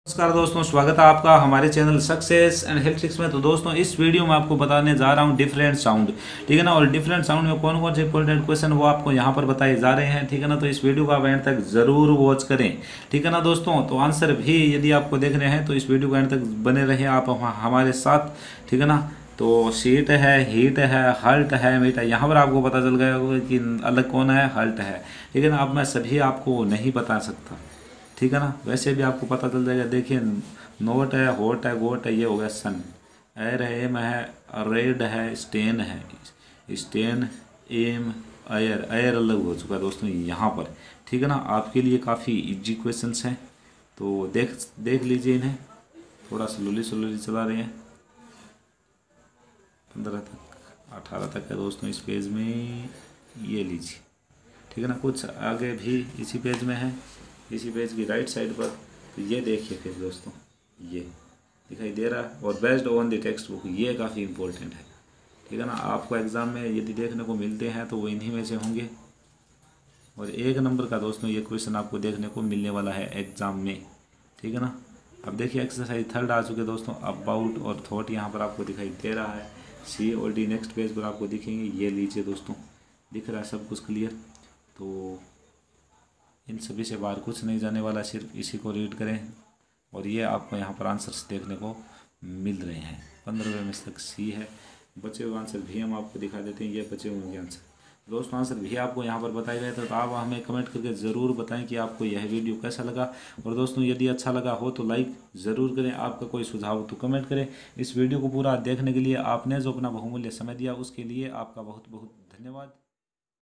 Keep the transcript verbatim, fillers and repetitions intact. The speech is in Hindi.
नमस्कार दोस्तों, स्वागत है आपका हमारे channel success and health tricks में। तो दोस्तों इस वीडियो में आपको बताने जा रहा हूँ डिफरेंट साउंड, ठीक है ना। और डिफरेंट साउंड में कौन कौन से इंपॉर्टेंट क्वेश्चन वो आपको यहाँ पर बताए जा रहे हैं, ठीक है ना। तो इस वीडियो को आप एंड तक जरूर वॉच करें, ठीक है ना दोस्तों। तो आंसर भी यदि आपको देखने हैं तो इस वीडियो को एंड तक बने रहे आप हमारे साथ, ठीक है ना। तो शीट है, हीट है, हल्ट है, मीट है, यहाँ पर आपको पता चल गया होगा कि अलग कौन है, हल्ट है, ठीक है ना। अब मैं सभी आपको नहीं बता सकता, ठीक है ना। वैसे भी आपको पता चल जाएगा। देखिए, नोट है, होट है, गोट है, ये हो गया सन। एर है, एम है, रेड है, स्टेन है, स्टेन, एम, एयर, एयर अलग हो चुका है दोस्तों यहाँ पर, ठीक है ना। आपके लिए काफ़ी इजी क्वेश्चंस हैं, तो देख देख लीजिए इन्हें। थोड़ा स्लोली स्लोली चला रहे हैं। पंद्रह तक, अठारह तक है दोस्तों इस पेज में, ये लीजिए, ठीक है ना। कुछ आगे भी इसी पेज में है, इसी पेज की राइट साइड पर। तो ये देखिए फिर दोस्तों, ये दिखाई दे रहा है। और based on the text book, ये काफ़ी इंपॉर्टेंट है, ठीक है ना। आपको एग्ज़ाम में यदि देखने को मिलते हैं तो वो इन्हीं में से होंगे। और एक नंबर का दोस्तों ये क्वेश्चन आपको देखने को मिलने वाला है एग्ज़ाम में, ठीक है ना। अब देखिए एक्सरसाइज थर्ड आ चुके दोस्तों। अबाउट और थॉट यहाँ पर आपको दिखाई दे रहा है। सी और डी नेक्स्ट पेज पर आपको दिखेंगे। ये लीजिए दोस्तों, दिख रहा है सब कुछ क्लियर। तो इन सभी से बाहर कुछ नहीं जाने वाला, सिर्फ इसी को रीड करें और ये आपको यहाँ पर आंसर्स देखने को मिल रहे हैं। पंद्रहवें में तक सी है। बचे हुए आंसर भी हम आपको दिखा देते हैं। ये बचे हुए आंसर दोस्तों, आंसर भी आपको यहाँ पर बताए गए। तो आप हमें कमेंट करके ज़रूर बताएं कि आपको यह वीडियो कैसा लगा। और दोस्तों यदि अच्छा लगा हो तो लाइक ज़रूर करें। आपका कोई सुझाव तो कमेंट करें। इस वीडियो को पूरा देखने के लिए आपने जो अपना बहुमूल्य समय दिया उसके लिए आपका बहुत बहुत धन्यवाद।